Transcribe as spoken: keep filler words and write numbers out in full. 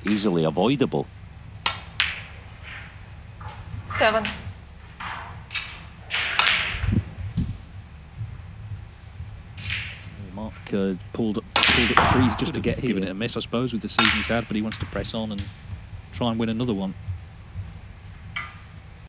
easily avoidable. Seven. Mark uh, pulled up, pulled up trees just to get here. Given it a miss, I suppose, with the season he's had, but he wants to press on and try and win another one.